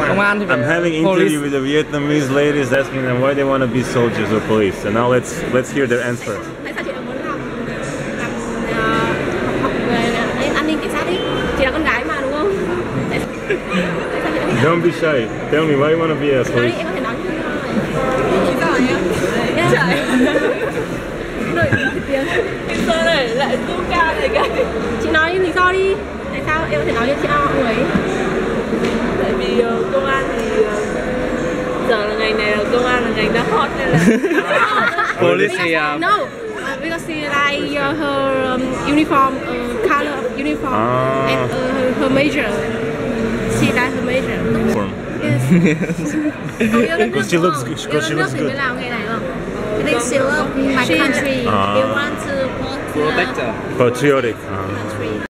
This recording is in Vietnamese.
Công an thì I'm having interview with the Vietnamese ladies asking them why they want to be soldiers or police, and now let's hear their answer. Tại sao chị lại muốn làm học về an ninh cảnh sát đi? Chị là con gái mà đúng không? Tại sao chị lại Don't be shy. Tell me why you want to be a nói đi, police. em có thể nói như thế. Chị giỏi em. Trời. Lý do này lại du ca này kìa. Chị nói lý do đi. Tại sao em có thể nói cho chị mọi người? Tại vì công an thì giờ là ngành này là công an là ngành đang hot nên là. Police. No, because she like her uniform, color of uniform and her major. She like her major. Yes. Because she looks good. mới làm nghề này không? I think she loves my country. They want to protect Patriotic. country.